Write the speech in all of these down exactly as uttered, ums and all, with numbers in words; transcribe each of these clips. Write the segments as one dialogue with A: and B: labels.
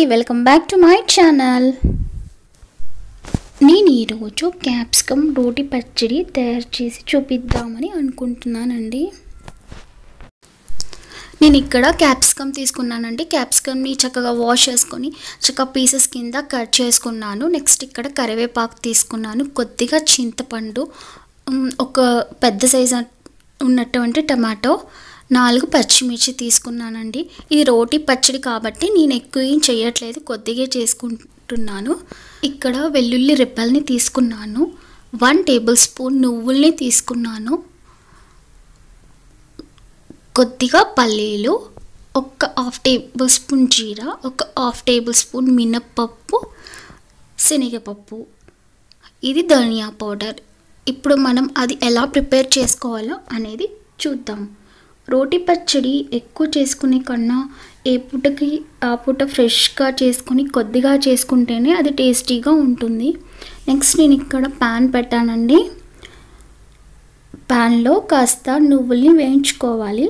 A: Welcome back to my channel. నేను ఈరోజు capsicum రోటి పచ్చడి తయారు చేసి చూపిద్దామని అనుకుంటున్నానండి. నేను ఇక్కడ క్యాప్సికమ్ తీసుకున్నానండి. క్యాప్సికమ్ని చక్కగా వాష్ చేసుకొని చక్కగా పీసెస్ కింద కట్ చేసుకున్నాను. నెక్స్ట్ ఇక్కడ కరివేపాకు తీసుకున్నాను, కొద్దిగా చింతపండు, ఒక పెద్ద సైజు ఉన్నటువంటి టమాటో, నాలుగు పచ్చిమిర్చి తీసుకున్నానండి. ఇది రోటి పచ్చడి కాబట్టి నేను ఎక్కువ ఏం చేయట్లేదు, కొద్దిగా చేసుకుంటున్నాను. ఇక్కడ వెల్లుల్లి రెబ్బల్ని తీసుకున్నాను, వన్ టేబుల్ స్పూన్ నువ్వుల్ని తీసుకున్నాను, కొద్దిగా పల్లీలు, ఒక హాఫ్ టేబుల్ స్పూన్ జీరా, ఒక హాఫ్ టేబుల్ స్పూన్ మినప్పప్పు, శనగపప్పు, ఇది ధనియా పౌడర్. ఇప్పుడు మనం అది ఎలా ప్రిపేర్ చేసుకోవాలో అనేది చూద్దాం. రోటి పచ్చడి ఎక్కువ చేసుకునే కన్నా ఏ పూటకి ఆ పూట ఫ్రెష్గా చేసుకొని కొద్దిగా చేసుకుంటేనే అది టేస్టీగా ఉంటుంది. నెక్స్ట్ నేను ఇక్కడ ప్యాన్ పెట్టానండి. ప్యాన్లో కాస్త నువ్వుల్ని వేయించుకోవాలి.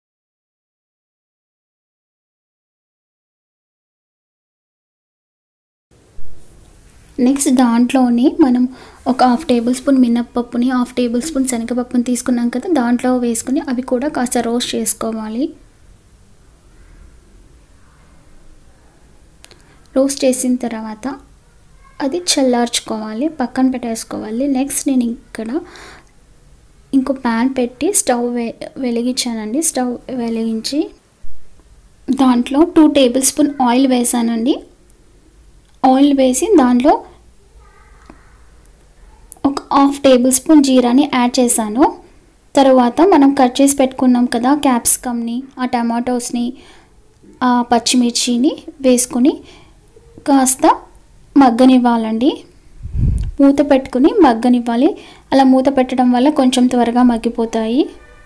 A: నెక్స్ట్ దాంట్లోనే మనం ఒక హాఫ్ టేబుల్ స్పూన్ మినప్పప్పుని, హాఫ్ టేబుల్ స్పూన్ శనగపప్పుని తీసుకున్నాం కదా, దాంట్లో వేసుకుని అవి కూడా కాస్త రోస్ట్ చేసుకోవాలి. రోస్ట్ చేసిన తర్వాత అది చల్లార్చుకోవాలి, పక్కన పెట్టేసుకోవాలి. నెక్స్ట్ నేను ఇక్కడ ఇంకో ప్యాన్ పెట్టి స్టవ్ వె వెలిగించానండి. స్టవ్ వెలిగించి దాంట్లో టూ టేబుల్ స్పూన్ ఆయిల్ వేసానండి. ఆయిల్ వేసి దాంట్లో ఒక హాఫ్ టేబుల్ స్పూన్ జీరాని యాడ్ చేశాను. తర్వాత మనం కట్ చేసి పెట్టుకున్నాం కదా క్యాప్సికమ్ని, ఆ టమాటోస్ని, ఆ పచ్చిమిర్చిని వేసుకొని కాస్త మగ్గనివ్వాలండి. మూత పెట్టుకుని మగ్గనివ్వాలి. అలా మూత పెట్టడం వల్ల కొంచెం త్వరగా మగ్గిపోతాయి.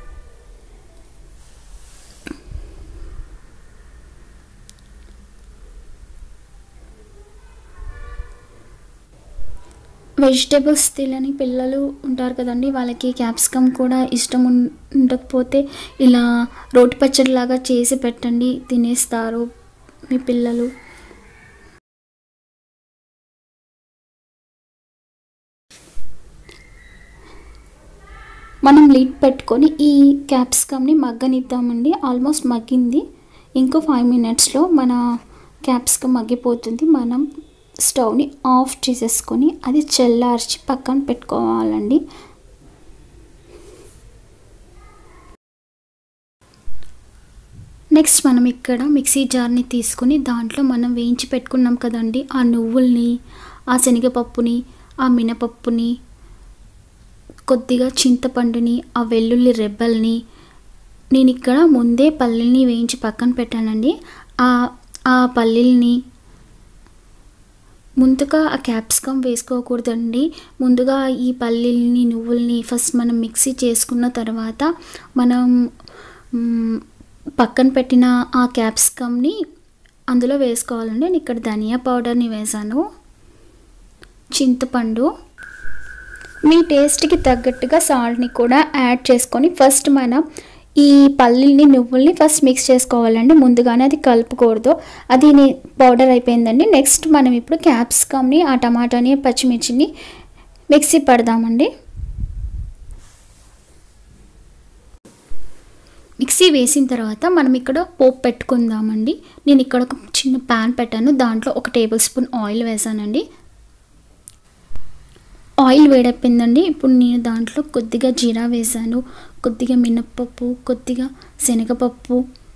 A: వెజిటేబుల్స్ తినని పిల్లలు ఉంటారు కదండి, వాళ్ళకి క్యాప్సికమ్ కూడా ఇష్టం ఉండకపోతే ఇలా రోటి పచ్చడిలాగా చేసి పెట్టండి, తినేస్తారు మీ పిల్లలు. మనం లిడ్ పెట్టుకొని ఈ క్యాప్సికమ్ని మగ్గనిద్దామండి. ఆల్మోస్ట్ మగ్గింది. ఇంకో ఫైవ్ మినిట్స్లో మన క్యాప్సికమ్ మగ్గిపోతుంది. మనం స్టవ్ని ఆఫ్ చేసేసుకొని అది చల్లార్చి పక్కన పెట్టుకోవాలండి. నెక్స్ట్ మనం ఇక్కడ మిక్సీ జార్ని తీసుకొని దాంట్లో మనం వేయించి పెట్టుకున్నాం కదండి, ఆ నువ్వుల్ని, ఆ శనగపప్పుని, ఆ మినపప్పుని, కొద్దిగా చింతపండుని, ఆ వెల్లుల్లి రెబ్బల్ని, నేను ఇక్కడ ముందే పల్లీల్ని వేయించి పక్కన పెట్టానండి. ఆ ఆ పల్లీల్ని ముందుగా ఆ క్యాప్సికమ్ వేసుకోకూడదండి. ముందుగా ఈ పల్లీల్ని, నువ్వుల్ని ఫస్ట్ మనం మిక్సీ చేసుకున్న తర్వాత మనం పక్కన పెట్టిన ఆ క్యాప్సికమ్ని అందులో వేసుకోవాలండి. నేను ఇక్కడ ధనియా పౌడర్ని వేసాను, చింతపండు, మీ టేస్ట్కి తగ్గట్టుగా సాల్ట్ని కూడా యాడ్ చేసుకొని ఫస్ట్ మనం ఈ పల్లీల్ని, నువ్వుల్ని ఫస్ట్ మిక్స్ చేసుకోవాలండి. ముందుగానే అది కలుపుకూడదు. అది పౌడర్ అయిపోయిందండి. నెక్స్ట్ మనం ఇప్పుడు క్యాప్సికమ్ని, ఆ టమాటాని, పచ్చిమిర్చిని మిక్సీ పడదామండి. మిక్సీ వేసిన తర్వాత మనం ఇక్కడ పోపు పెట్టుకుందామండి. నేను ఇక్కడ ఒక చిన్న ప్యాన్ పెట్టాను, దాంట్లో ఒక టేబుల్ స్పూన్ ఆయిల్ వేసానండి. ఆయిల్ వేడైపోయిందండి. ఇప్పుడు నేను దాంట్లో కొద్దిగా జీరా వేసాను, కొద్దిగా మినప్పప్పు, కొద్దిగా శనగపప్పు,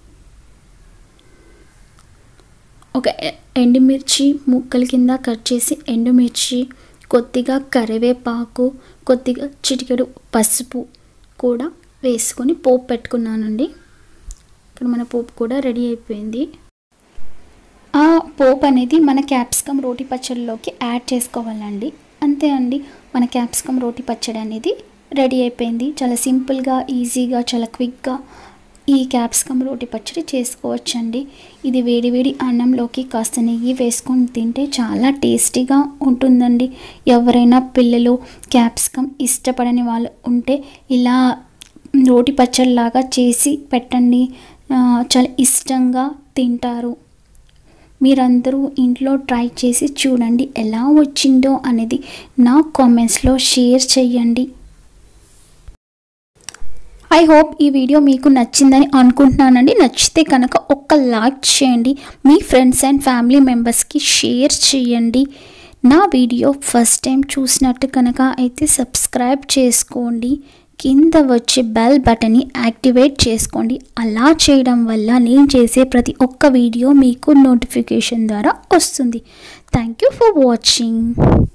A: ఒక ఎండుమిర్చి ముక్కల కింద కట్ చేసి ఎండుమిర్చి, కొద్దిగా కరివేపాకు, కొద్దిగా చిటికెడు పసుపు కూడా వేసుకొని పోపు పెట్టుకున్నానండి. ఇక్కడ మన పోపు కూడా రెడీ అయిపోయింది. ఆ పోపు అనేది మన క్యాప్సికమ్ రోటి పచ్చడిలోకి యాడ్ చేసుకోవాలండి. అంతే అండి, మన క్యాప్సికమ్ రోటి పచ్చడి అనేది రెడీ అయిపోయింది. చాలా సింపుల్గా, ఈజీగా, చాలా క్విక్గా ఈ క్యాప్సికమ్ రోటి పచ్చడి చేసుకోవచ్చండి. ఇది వేడి వేడి అన్నంలోకి కాస్త నెయ్యి వేసుకొని తింటే చాలా టేస్టీగా ఉంటుందండి. ఎవరైనా పిల్లలు క్యాప్సికమ్ ఇష్టపడని వాళ్ళు ఉంటే ఇలా రోటి పచ్చడిలాగా చేసి పెట్టండి, చాలా ఇష్టంగా తింటారు. మీరందరూ ఇంట్లో ట్రై చేసి చూడండి, ఎలా వచ్చిందో అనేది నా కామెంట్స్లో షేర్ చేయండి. ఐ హోప్ ఈ వీడియో మీకు నచ్చిందని అనుకుంటున్నానండి. నచ్చితే కనుక ఒక్క లైక్ చేయండి, మీ ఫ్రెండ్స్ అండ్ ఫ్యామిలీ మెంబర్స్కి షేర్ చేయండి. నా వీడియో ఫస్ట్ టైం చూసినట్టు కనుక అయితే సబ్స్క్రైబ్ చేసుకోండి, కింద వచ్చే బెల్ బటన్ని యాక్టివేట్ చేసుకోండి. అలా చేయడం వల్ల నేను చేసే ప్రతి ఒక్క వీడియో మీకు నోటిఫికేషన్ ద్వారా వస్తుంది. Thank you for watching.